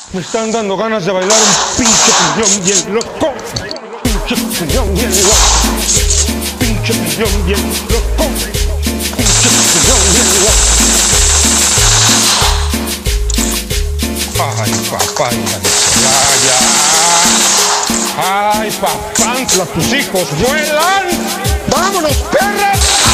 Me están dando ganas de bailar un pinche piñón bien loco. Pinche piñón bien loco. Pinche piñón bien loco. Pinche piñón bien loco. Ay, papá, ya. Ay, papá, tus hijos vuelan. ¡Vámonos, perras!